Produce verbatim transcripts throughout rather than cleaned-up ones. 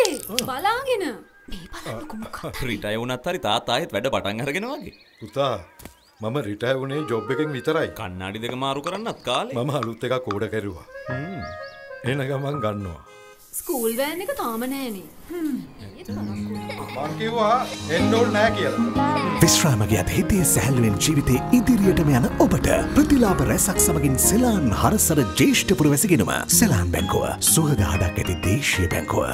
අයියේ බලාගෙන මේ බලන්නකො මොකක්ද රිටයර් වුණත් හරි තාත්තා ආයෙත් වැඩ පටන් අරගෙන වගේ පුතා මම රිටයර් වුණේ ජොබ් එකෙන් විතරයි කන්නඩි දෙක මාරු කරන්නත් කාලේ මම අලුත් එකක් ඕඩර් කරුවා හ්ම් එන ගමන් ගන්නවා ස්කූල් වෑන් එක තාම නෑනේ හ්ම් මං කිව්වා එන්න ඕන නෑ කියලා විශ්‍රාමගියත් හිතේ සැහැල්ලුවෙන් ජීවිතේ ඉදිරියටම යන ඔබට ප්‍රතිලාභ රැසක් සමගින් සෙලාන් හරසර ජ්‍යෙෂ්ඨ පුරවැසිගෙනුම සෙලාන් බැංකුව සුහදහඩක් ඇති දේශීය බැංකුව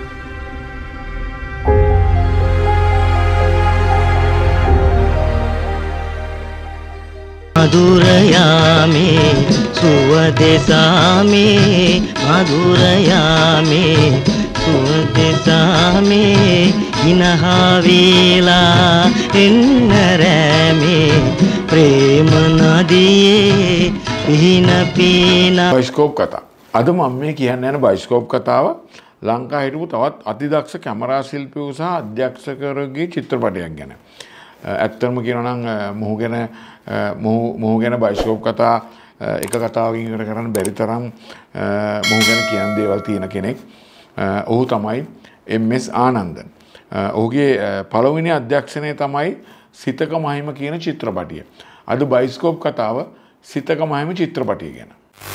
मधुरयामे सुवदेशामे मधुरयामे सुवदेशामे इनहावेला इन्नरमे प्रेम नदिये पिन पीना බයිස්කෝප් කතා. අද මම මේ කියන්න යන බයිස්කෝප් කතාව ලංකා හිටපු තවත් අතිදක්ෂ කැමරා ශිල්පියෙකු සහ අධ්‍යක්ෂකවරයෙකුගේ චිත්‍රපටයක් ගැන. ඇත්තම කියනවා නම් මොහු ගැන මොහු ගැන බයිස්කෝප් කතා එක කතාවකින් ඉවර කරන්න බැරි තරම් මොහු ගැන කියන දේවල් තියෙන කෙනෙක්. ඔහු තමයි එම් එස් ආනන්දන්. ඔහුගේ පළවෙනි අධ්‍යක්ෂණය තමයි සිතක මහිම කියන චිත්‍රපටිය. අද බයිස්කෝප් කතාව සිතක මහිම චිත්‍රපටිය ගැන.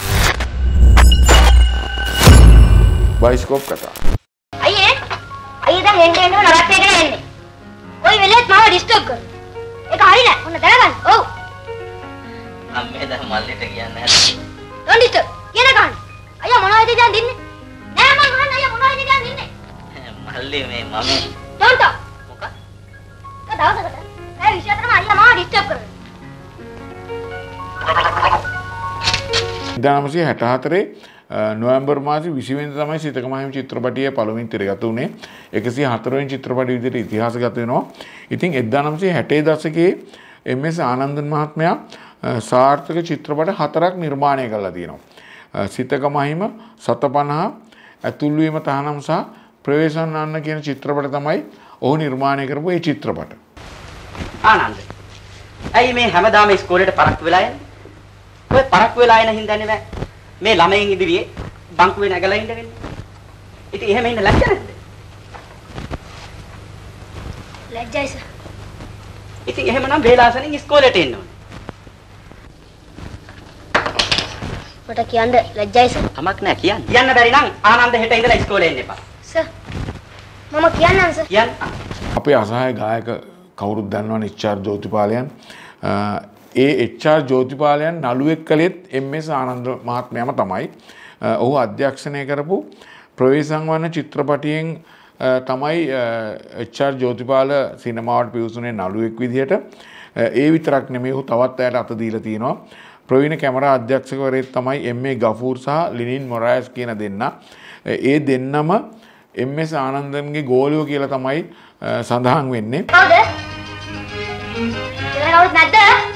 බයිස්කෝප් කතාව. අයියේ අයියේ දැන් එන්න එන්න නරත් එකගෙන එන්නේ. ඔය වෙලෙත් මාව ඩිස්ටර්බ් කරනවා. ඒක හරි නෑ. ඔන්න දැනගන්න. ඔව්. අම්මේ දැන් මල්ලිට කියන්නේ නැහැ. don't disturb. කියන ගන්න. අයියා මොනවද දැන් දින්නේ? නෑ මං අහන්නේ අයියා මොනවද දැන් දින්නේ? මල්ලි මේ මම don't talk. මොකක්? ඒක දවසකට. ඒ විශේෂයෙන්ම අයියා මාව ඩිස්ටර්බ් කරනවා. එක්දාස් නවසිය හැට හතරේ නොවැම්බර් මාසේ විසි වෙනිදා තමයි සිතක මහිම චිත්‍රපටිය පළමුවෙන් තිරගත වුණේ. එකසිය හතර වෙනි චිත්‍රපටය විදිහට ඉතිහාසගත වෙනවා. ඉතින් එක්දාස් නවසිය හැටේ දශකයේ එම් එස් ආනන්දන් මහත්මයා සාර්ථක චිත්‍රපට හතරක් නිර්මාණය කරලා තියෙනවා. සිතක මහිම, සත පනහ, ඇතුල් වීම තහනම් සහ ප්‍රවේශම් අන්න කියන චිත්‍රපට තමයි ඔහු නිර්මාණය කරපු ඒ චිත්‍රපට. ආනන්ද. ඇයි මේ හැමදාම ඉස්කෝලේට පරක්කු වෙලා යන්නේ? ඔය පරක්කු වෙලා එන හින්දානේ බෑ. මේ ළමයින් ඉදිරියේ බංකුවේ නැගලා ඉන්න වෙන්නේ. ඉතින් එහෙම ඉන්න ලැජ්ජ නැද්ද? ලැජ්ජයි සර්. ඉතින් එහෙමනම් වේලාසනින් ඉස්කෝලේට එන්න ඕනේ. මට කියන්න ලැජ්ජයි සර්. කමක් නැහැ කියන්න. කියන්න බැරි නම් ආනන්ද හෙට ඉඳලා ඉස්කෝලේ එන්න එපා. සර්. මම කියන්නම් සර්. කියන්න. අපේ අසහාය ගායක කවුරුත් දන්නවනේ එච් ආර් ජෝතිපාලයන්. ඒ එච් ආර් ජෝතිපාලයන් නළුවෙක් කළෙත් එම් එස් ආනන්ද මහත්මයාම තමයි. ඔහු අධ්‍යක්ෂණය කරපු ප්‍රවේශම් වන චිත්‍රපටියෙන් තමයි එච් ආර් ජෝතිපාල සිනමාවට පිවිසුනේ නළුවෙක් විදිහට. ඒ විතරක් නෙමෙයි ඔහු තවත් අයට අත දීලා තියෙනවා. ප්‍රවීණ කැමරා අධ්‍යක්ෂකවරයෙක් තමයි එම් ඒ ගෆූර් සහ ලිනින් මොරායස් කියන දෙන්නා. ඒ දෙන්නම එම් එස් ආනන්දන්ගේ ගෝලියෝ කියලා තමයි සඳහන් වෙන්නේ. කවුද? ඉතින් කවුරුත් නැද්ද?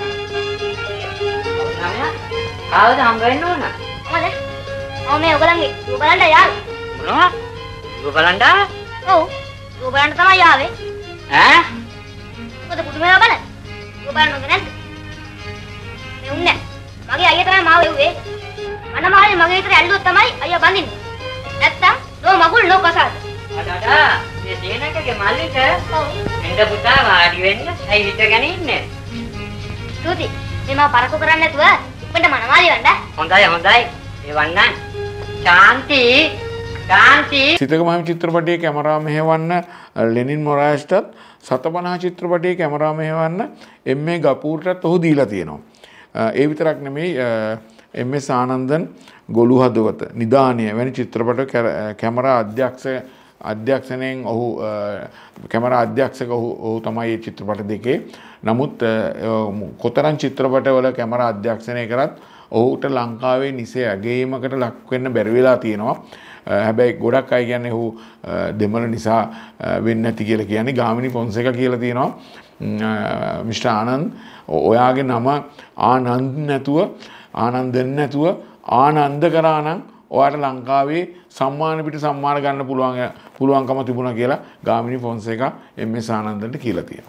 ආවද හම් ගන්න ඕන? මොකද? ඔව් මේ ඔයගලන්ගේ ඌ බලන්න යාළුවා. මොනවා? ඌ බලන්න? ඔව්. ඌ බලන්න තමයි ආවේ. ඈ? මොකද පුදුමේවා බලන්න. ඌ බලන්නද නැද්ද? මේ උන්නේ. මගේ අයියා තමයි මාව එව්වේ. අන්න මාළේ මගේ විතර ඇල්ලුවොත් තමයි අයියා බඳින්නේ. නැත්තම් නෝ මගුල් නෝ කසාද. අඩඩා මේ සේනකගේ මල්ලිට එන්න පුතා වාඩි වෙන්න. ඇයි හිටගෙන ඉන්නේ? සූති මේ මාව පරක්කු කරන්නේ නැතුව ඉක්මනට මනමාලි වන්න. හොඳයි හොඳයි. ඒ වන්නම්. ශාන්ති ශාන්ති. සිතක මහිම චිත්‍රපටයේ කැමරා මෙහෙවන්න ලෙනින් මොරායස්ටත් සත පනහ චිත්‍රපටයේ කැමරා මෙහෙවන්න එම් ඒ ගපූර්ටත් ඔහු දීලා තියෙනවා. ඒ විතරක් නෙමෙයි එම් එස් ආනන්දන් ගොළු හදවත නිදානිය වැනි චිත්‍රපට කැමරා අධ්‍යක්ෂ අධ්‍යක්ෂණයෙන් ඔහු කැමරා අධ්‍යක්ෂක ඔහු තමයි මේ චිත්‍රපට දෙකේ. නමුත් කොතරම් චිත්‍රපටවල කැමරා අධ්‍යක්ෂණය කරත් ඔහුට ලංකාවේ නිසේ ඇගීමකට ලක් වෙන්න බැරි වෙලා තියෙනවා. හැබැයි ගොඩක් අය කියන්නේ ඔහු දෙමළ නිසා වෙන්නේ නැති කියලා කියන්නේ. ගාමිණී ෆොන්සේකා කියලා තියෙනවා. මිස්ටර් ආනන්ද් ඔයාගේ නම ආනන්ද නැතුව ආනන්දන් නැතුව ආනන්ද කරා නම් ඔයාට ලංකාවේ සම්මාන පිට සම්මාන ගන්න පුළුවන් පුළුවන්කම තිබුණා කියලා ගාමිණී ෆොන්සේකා එම් එස් ආනන්දන්ට කියලා තියෙනවා.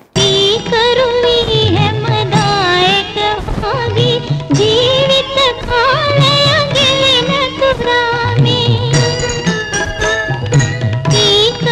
ජීවිත කාලය ගෙලෙන තුරාමේ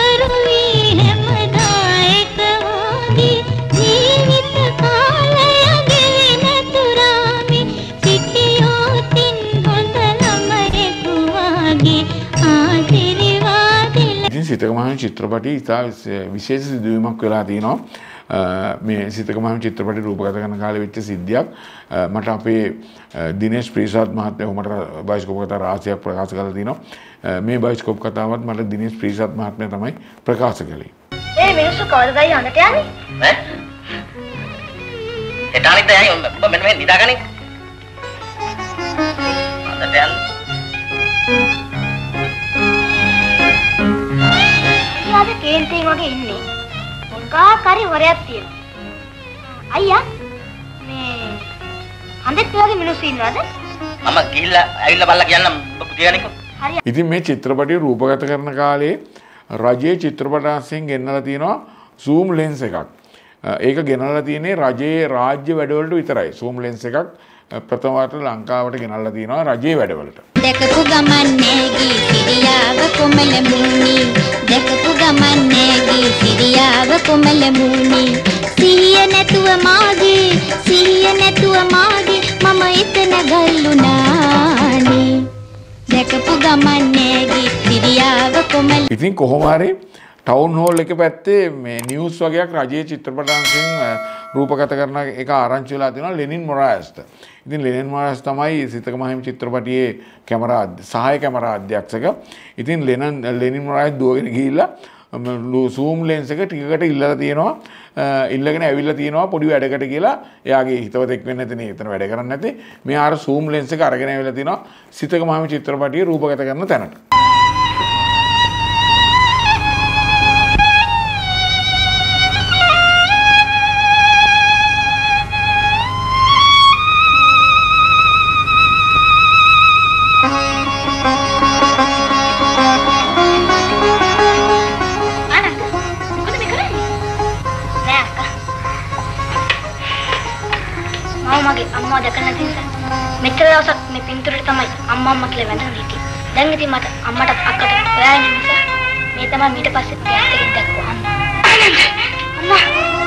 සිතක මහම චිත්‍රපටි ඉතා විශේෂ සිදුවීමක් වෙලා තියෙනවා. මේ සිතක මහම චිත්‍රපටි රූපගත කරන කාලේ වෙච්ච සිද්ධියක්. මට අපේ දිනේෂ් ප්‍රීසාද් මහත්මයා උමට බයිස්කෝප් කතා රාශියක් ප්‍රකාශ කරලා තිනවා. මේ බයිස්කෝප් කතාවත් මට දිනේෂ් ප්‍රීසාද් මහත්මයා තමයි ප්‍රකාශ කළේ. ඒ මිනිස්සු කවදාද යන්නට යන්නේ? ඈ? එතානිට යයි ඔබ මෙන්න මේ නිදාගන්නේ. අදට යන්න. යාද කේන්තින් වගේ ඉන්නේ. මොකක් හරි වරයක් තියෙනවා. අයියා මේ හන්දෙත් වගේ මිනිස්සු ඉන්නවද? මම ගිහිල්ලා ඇවිල්ලා බලලා කියන්නම් පුතියනිකෝ. හරි. ඉතින් මේ චිත්‍රපටිය රූපගත කරන කාලේ රජයේ චිත්‍රපටාංශයෙන් ගෙන්නලා තියෙනවා zoom lens එකක්. ඒක ගෙනල්ලා තියෙන්නේ රජයේ රාජ්‍ය වැඩවලට විතරයි. zoom lens එකක් ප්‍රථම වතාවට ලංකාවට ගෙනල්ලා තියෙනවා රජයේ වැඩවලට. දැකපු ගමන්නේ ගී සිරියාව කොමල මුනි දැකපු ගමන්නේ ගී සිරියාව කොමල මුනි සිහිය නැතුව මාගේ සිහිය නැතුව මාගේ මම එතන ගල්ුණානේ දැකපු ගමන්නේ ගී සිරියාව කොමල. ඉතින් කොහොම හරි ටවුන් හෝල් එක පැත්තේ මේ නිවුස් වගේක් රජයේ චිත්‍රපටාංශයෙන් රූපගත කරන එක ආරංචි වෙලා තියෙනවා ලෙනින් මොරායස්ට. ඉතින් ලෙනින් මොරායස් තමයි සිතක මහිම චිත්‍රපටියේ කැමරා සහාය කැමරා අධ්‍යක්ෂක. ඉතින් ලෙනන් ලෙනින් මොරායස් දුවගෙන ගිහිල්ලා zoom lens එක ටිකකට ඉල්ලලා තියෙනවා. ඉල්ලගෙන ඇවිල්ලා තියෙනවා පොඩි වැඩකට කියලා. එයාගේ හිතවතෙක් වෙන්න නැතිනේ එතන වැඩ කරන්නේ නැති. මේ ආර zoom lens එක අරගෙන ඇවිල්ලා තියෙනවා සිතක මහිම චිත්‍රපටියේ රූපගත කරන තැනට. මෙච්චර දවසක් මේ පින්තූරේ තමයි අම්මා අම්මා කියලා වැඳගෙන හිටියේ. දැන් ඉතින් මට අම්මට අක්කට ඔයා ඉන්න නිසා මේ තමයි ඊට පස්සේ ගෑස් එකෙන් දැක්කෝ අම්මා. අම්මා.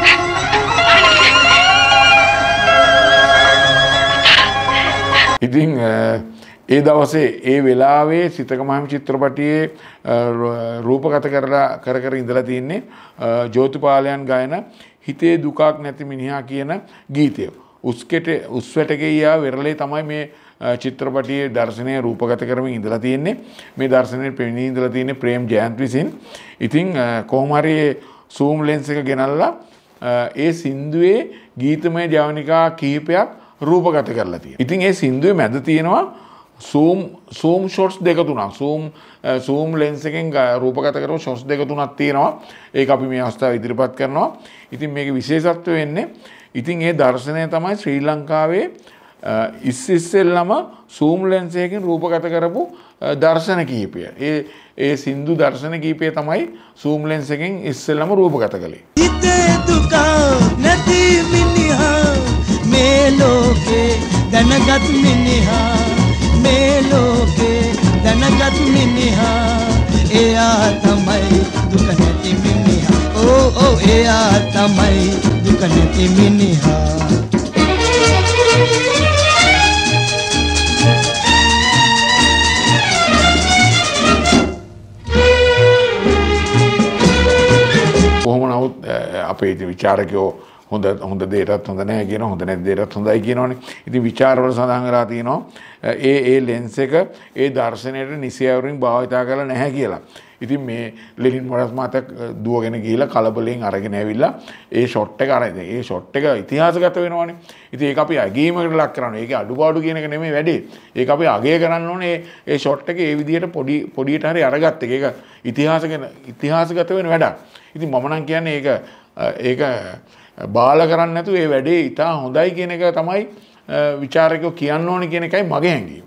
ඉතින් ඒ දවසේ ඒ වෙලාවේ සිතක මහිම චිත්‍රපටියේ රූපගත කරලා කර කර ඉඳලා තින්නේ ජෝතිපාලයන් ගායන හිතේ දුකක් නැති මිනිහා කියන ගීතය. උස්කෙට උස්වැට ගියා වෙරළේ තමයි මේ චිත්‍රපටියේ දර්ශනය රූපගත කරමින් ඉඳලා තියෙන්නේ. මේ දර්ශනයේ පෙනී ඉඳලා තියෙන්නේ ප්‍රේම් ජයන්ත් විසින්. ඉතින් කොහොම හරි zoom lens එක ගෙනල්ලා ඒ සින්දුවේ ගීතමය ජවනිකා කිහිපයක් රූපගත කරලා තියෙනවා. ඉතින් ඒ සින්දුවේ මැද තියෙනවා zoom zoom shots දෙක තුනක්. zoom zoom lens එකෙන් රූපගත කරපු shots දෙක තුනක් තියෙනවා. ඒක අපි මේ අවස්ථාවේ ඉදිරිපත් කරනවා. ඉතින් මේකේ විශේෂත්වය වෙන්නේ ඉතින් ඒ දර්ශනය තමයි ශ්‍රී ලංකාවේ ඉස් ඉස්සෙල්ලම zoom lens එකකින් රූපගත කරපු දර්ශන කීපය. ඒ ඒ සින්දු දර්ශන කීපය තමයි zoom lens එකෙන් ඉස්සෙල්ලම රූපගත කළේ. හිතේ දුක නැති මිනිහා මේ ලෝකේ දැනගත් මිනිහා මේ ලෝකේ දැනගත් මිනිහා එයා තමයි දුක නැති මිනිහා. ඕ ඕ එයා තමයි දුක නැති මිනිහා. කොහොම නමුත් අපේ විචාරකයෝ හොඳ හොඳ දෙයටත් හොඳ නැහැ කියනවා, හොඳ නැති දෙයටත් හොඳයි කියනවනේ. ඉතින් විචාරවල සඳහන් වෙලා තියෙනවා ඒ ඒ ලෙන්ස් එක ඒ දර්ශනයට නිසියවරින් භාවිතා කරලා නැහැ කියලා. ඉතින් මේ ලෙනින් මොරාස් මහත්තයා දුවගෙන ගිහිල්ලා කලබලෙන් අරගෙන ඇවිල්ලා ඒ ෂොට් එක අරගෙන ඒ ෂොට් එක ඉතිහාසගත වෙනවනේ. ඉතින් ඒක අපි අගීමකට ලක් කරනවා. ඒකේ අඩුපාඩු කියන එක නෙමෙයි වැඩේ. ඒක අපි අගය කරන්න ඕනේ ඒ ෂොට් එක ඒ විදිහට පොඩි පොඩියට හරි අරගත්ත එක. ඒක ඉතිහාසගෙන ඉතිහාසගත වෙන වැඩක්. ඉතින් මම නම් කියන්නේ ඒක ඒක බාල කරන්නේ නැතුව ඒ වැඩේ ඉතා හොඳයි කියන එක තමයි විචාරකයෝ කියන්න ඕනේ කියන එකයි මගේ හැඟීම.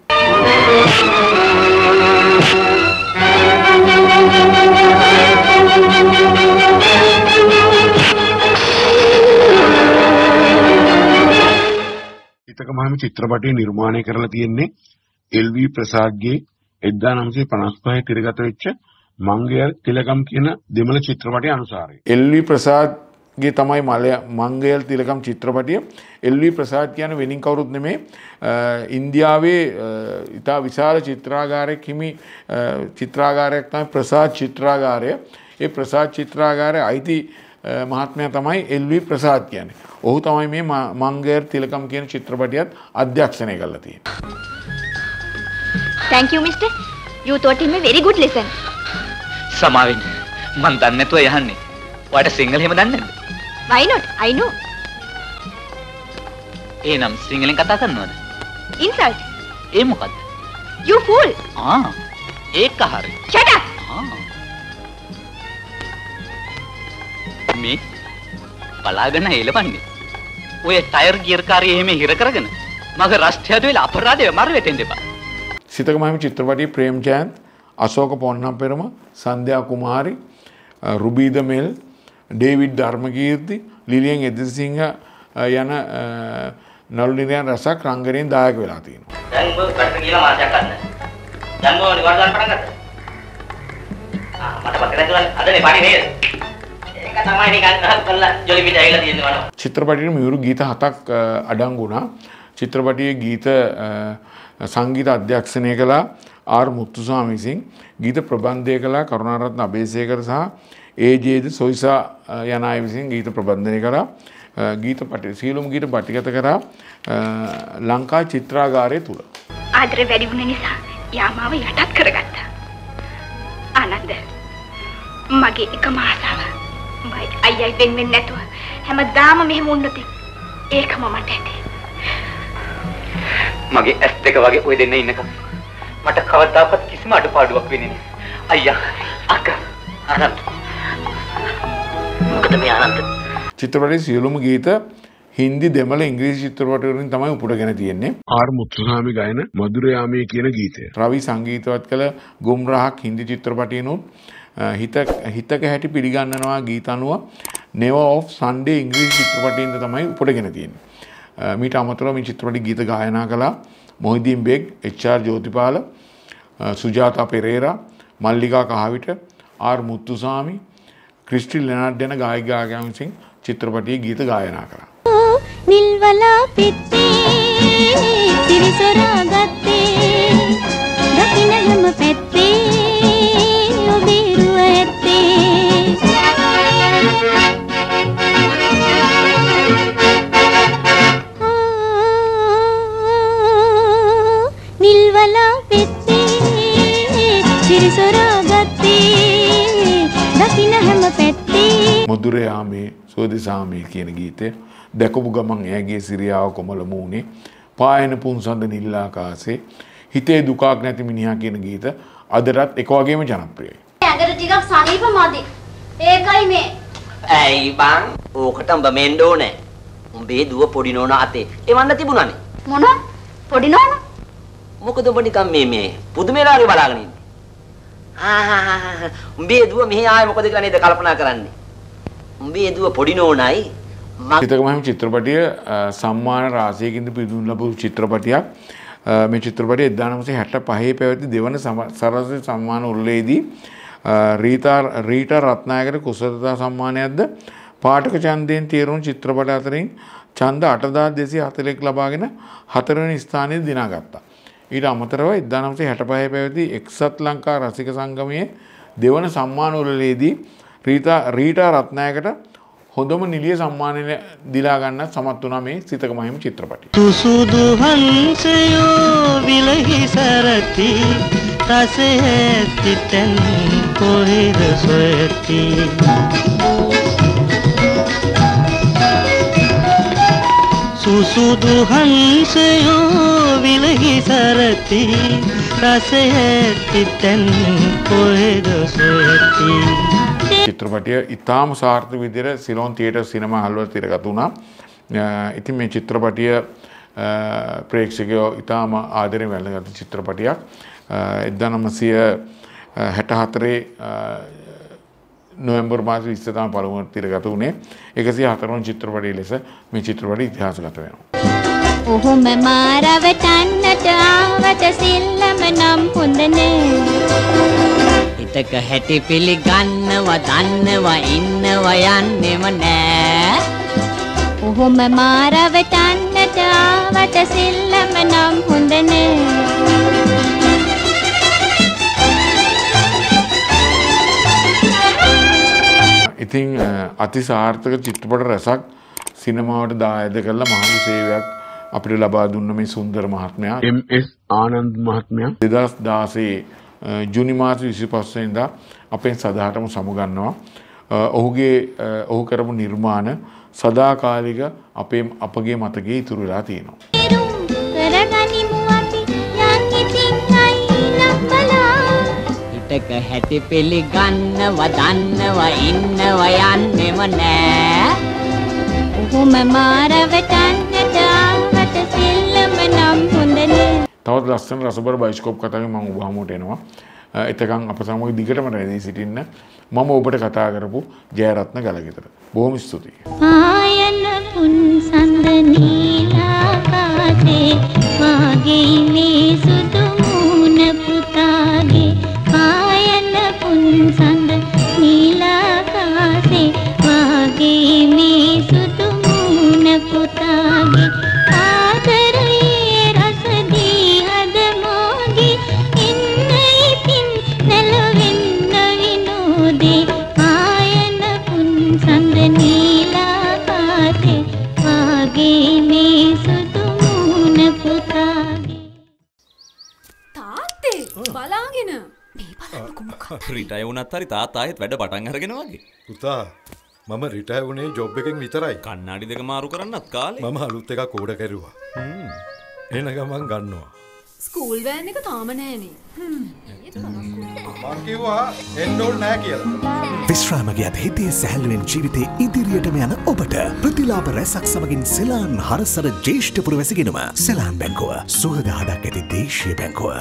සිතක මහිම චිත්‍රපටය නිර්මාණය කරලා තියෙන්නේ එල් වී ප්‍රසාද්ගේ එක්දාස් නවසිය පනස් පහේ තිරගත වෙච්ච මංගල තිලකම් කියන දෙමළ චිත්‍රපටයේ අනුසාරයෙන්. එල් වී ප්‍රසාද් ගේ තමයි මංගයල් තිලකම් චිත්‍රපටිය. එල්.වී. ප්‍රසාද් කියන වෙනින් කවුරුත් නෙමේ. ඉන්දියාවේ ඉතා විශාල චිත්‍රාගාරයක් හිමි චිත්‍රාගාරයක් තමයි ප්‍රසාද් චිත්‍රාගාරය. ඒ ප්‍රසාද් චිත්‍රාගාරයේ අයිති මහත්මයා තමයි එල්.වී. ප්‍රසාද් කියන්නේ. ඔහු තමයි මේ මංගයල් තිලකම් කියන චිත්‍රපටියත් අධ්‍යක්ෂණය කරලා තියෙන්නේ. Thank you mister. You taught him a very good lesson. සමාවෙන්න. මන් දන්නේ නැතුව යහන්නේ. ඔයාට සිංහල එහෙම දන්නේ නැද්ද? Why not? I know. එහෙනම් සිංහලෙන් කතා කරනවද? Insult. ඒ මොකද්ද? You fool. ආ. ඒක හරි. Shut up. ආ. මේ බලාගෙන එලවන්නේ. ඔය ටයර් ගියර් කාර්යය එහෙම හිර කරගෙන මගේ රස්තියද වෙලා අපරාධය මර වෙටෙන්න එපා. සිතක මහිම චිත්‍රපටයේ ප්‍රේම්චන්ද්, අශෝක පොන්නම්පෙරම, සන්ධ්‍යා කුමාරි, රුබීද මෙල්, ඩේවිඩ් ධර්මකීර්ති, ලිලියන් එදිරිසිංහ යන නළු නිලියන් රසක් රංගනයෙන් දායක වෙලා තියෙනවා. දැන් ඔබ කඩට ගිහලා මාසයක් ගන්න. දැන් ඔය නිවාඩු ගන්න පටන් ගත්තා. ආ මට පස්සේ දැන් අදනේ පාටි නේද? ඒක තමයි නිකන් කරලා ජොලි පිට ඇවිල්ලා තියෙන්නේ වනවා. චිත්‍රපටයේ මියුරු ගීත හතක් අඩංගු වුණා. චිත්‍රපටයේ ගීත සංගීත අධ්‍යක්ෂණය කළා ආර් මුත්තුස්වාමී විසින්. ගීත ප්‍රබන්ධය කළා කරුණාරත්න අබේසේකර සහ ඒ.ජේ.ද සොයිසා යන අය විසින් ගීත ප්‍රබන්ධනය කරා. ගීත පටි සියලුම ගීත පටිගත කරා ලංකා චිත්‍රාගාරය තුල. ආදරේ වැඩි වුණ නිසා යාමාව යටත් කරගත්තා. ආනන්ද මගේ එකම ආසාව මයි අයියයි වෙන් වෙන්නේ නැතුව හැමදාම මෙහෙම වුණොත් ඒකම මට ඇති. මගේ ඇස් දෙක වගේ ඔය දෙන්න ඉන්නකම් මට කවදාවත් කිසිම අඩුපාඩුවක් වෙන්නේ නැහැ. අයියා අක්කා ආනන්ද මොකද මේ ආනන්ද චිත්‍රපටයේ සියලුම ගීත හින්දි දෙමළ ඉංග්‍රීසි චිත්‍රපට වලින් තමයි උපුටගෙන තියෙන්නේ. ආර් මුත්තුස්වාමී ගායන මధుරයාමේ කියන ගීතය. රවි සංගීතවත් කළ ගුම්රාහක් හින්දි චිත්‍රපටියනොත් හිත හිතක හැටි පිළිගන්නනවා ගීත අනුව Never of Sunday ඉංග්‍රීසි චිත්‍රපටයෙන්ද තමයි උපුටගෙන තියෙන්නේ. මීට අමතරව මේ චිත්‍රපටි ගීත ගායනා කළා මොහිදීන් බෙග්, එච්.ආර්. ජෝතිපාල, සුජාතා පෙරේරා, මල්ලිකා කහවිට, ආර් මුත්තුස්වාමී, ක්‍රිස්ටි ලෙනාඩ් යන ගායක ගායකයන් විසින් චිත්‍රපටයේ ගීත ගායනා කරා. නිල්වලා පිත්තේ තිරිසරා ගත්තේ දකින්න හැම පැත්තේ ඔබේ රුව ඇත්තේ නිල්වලා පිත්තේ තිරිසරා ගත්තේ දකින්න හැම පැත්තේ මధుරයාමේ සෝදිසාමේ කියන ගීතය දැකපු ගමන් එයාගේ සිරියාව කොමල මූණේ පායන පුන්සඳ නිල් ආකාශේ හිතේ දුකක් නැති මිනිහා කියන ගීත අදටත් එක වගේම ජනප්‍රියයි. ඇඟට ටිකක් සනීප මදි. ඒකයි මේ. ඇයි බං? ඕකට උඹ මෙන්න ඕනේ. උඹේ දුව පොඩි නෝනා අතේ එවන්න තිබුණානේ. මොන? පොඩි නෝනා? මොකද උඹ නිකන් මේ මේ පුදුමේලාගේ බලාගෙන ඉන්නේ. ආහ් උඹේ දුව මෙහි ආයේ මොකද කියලා නේද කල්පනා කරන්නේ. උඹේ දුව පොඩි නෝනායි සිතක මහිම චිත්‍රපටිය සම්මාන රාශියකින් පිදුම් ලැබූ චිත්‍රපටියක්. මේ චිත්‍රපටිය එක්දාස් නවසිය හැත්තෑ පහේ පැවති දෙවන සරසවි සම්මාන උළෙලේදී රීතා රීටා රත්නායකට කුසලතා සම්මානයක්ද පාඨක ඡන්දයෙන් තීරුණු චිත්‍රපට අතරින් ඡන්ද අට හදාස් දෙසිය හතළිස් ලබාගෙන හතරවෙනි ස්ථානයේ දිනාගත්තා. ඊට අමතරව එක්දාස් නවසිය හැත්තෑ පහේ පැවති එක්සත් ලංකා රසික සංගමයේ දෙවන සම්මාන උළෙලේදී රීතා රීටා රත්නායකට හොඳම නිලිය සම්මානය දිලා ගන්න සමත් වුණා මේ සිතක මහිම චිත්‍රපටය. සුසුදු හංසයෝ විලහි සරති රසයේ තිතෙන් කොහෙද සොයති සුසුදු හංසයෝ විලහි සරති රසයේ තිතෙන් කොහෙද සොයති චිත්‍රපටය ඉතාම සාර්ථක විදිහට සිලෝන් තියේටර් සිනමා හල් වල තිරගත වුණා. ඉතින් මේ චිත්‍රපටය ප්‍රේක්ෂකයෝ ඉතාම ආදරයෙන් වැළඳගත් චිත්‍රපටයක්. එක්දාස් නවසිය හැත්තෑ හතරේ නොවැම්බර් මාස විස්ස තමයි පළමුව තිරගත වුණේ. එකසිය හතර වන චිත්‍රපටය ලෙස මේ චිත්‍රපටය ඉතිහාසගත වෙනවා. ඔහොම මාරවටන්නට ආවට සිල්ලම නම් හොඳ නෑ. හිතක හැටි පිළිගන්නවා දන්නවා ඉන්නවා යන්නෙම නෑ. ඔහොම මාරවටන්නට ආවට සිල්ලම නම් හොඳ නෑ. ඉතින් අතිසාර්ථක චිත්‍රපට රැසක් සිනමාවට දායද කරලා මහඟු සේවයක් අපිට ලබා දුන්න මේ සුන්දර මහත්මයා එම් එස් ආනන්ද මහත්මයා දෙදහස් දාසයේ ජූනි මාස විසිපහ වෙනිදා අපෙන් සදාටම සමුගන්නවා. ඔහුගේ ඔහු කරපු නිර්මාණ සදාකාලික අපේ අපගේ මතකයේ ඉතුරු වෙලා තියෙනවා. හිතක හැටි පිළිගන්නවා දන්නවා ඉන්නවා යන්නෙම නෑ. ඔහොම මාරවටන්නට ආවට සිල්ලම නම් හොඳ නෑ. තවත් ලස්සන රසබර බයිස්කෝප් කතාවකින් මම ඔබ හමුවට එනවා. එතකන් අප සමග දිගටම රැඳී සිටින්න. මම ඔබට කතා කරපු ජයරත්න ගලගෙදර. බොහොම ස්තුතියි. ආයන පුන් සඳ නීලාකාසේ වාගේ මේ සුදු මුණ පුතාගේ. ආයන පුන් සඳ නීලාකාසේ වාගේ මේ සුදු මුණ පුතාගේ. ආදරයේ රස දී හද මොගේ ඉන්නේ පින් නැලවෙන්න විනෝදේ. ආයන පුන් සඳ නීලාකාසේ වාගේ මේ සුදු මුණ පුතාගේ. තාත්තේ බලාගෙන මේ බලන්නකො මොකක්ද? රිටයර් වුණත් හරි තාත්තා ආයෙත් වැඩ පටන් අරගෙන වගේ. පුතා මම රිටයර් වුණේ ජොබ් එකෙන් විතරයි. කණ්ණාඩි දෙක මාරු කරන්නත් කාලේ. මම අලුත් එකක් ඕඩර් කරුවා. හ්ම්. එන ගමන් ගන්නවා. ස්කූල් වෑන් එක තාම නෑනේ. හ්ම්. මං කිව්වා එන්න ඕන නෑ කියලා. විශ්‍රාමගියත් හිතේ සැහැල්ලුවෙන් ජීවිතේ ඉදිරියටම යන ඔබට ප්‍රතිලාභ රැසක් සමගින් සෙලාන් හරසර ජ්‍යෙෂ්ඨ පුරවැසිගෙනුම සෙලාන් බැංකුව සුහද හඩක් ඇති දේශීය බැංකුව.